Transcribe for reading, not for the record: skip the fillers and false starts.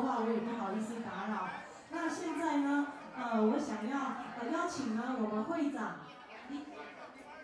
话，我也不好意思打扰。那现在呢，我想要邀请呢我们会长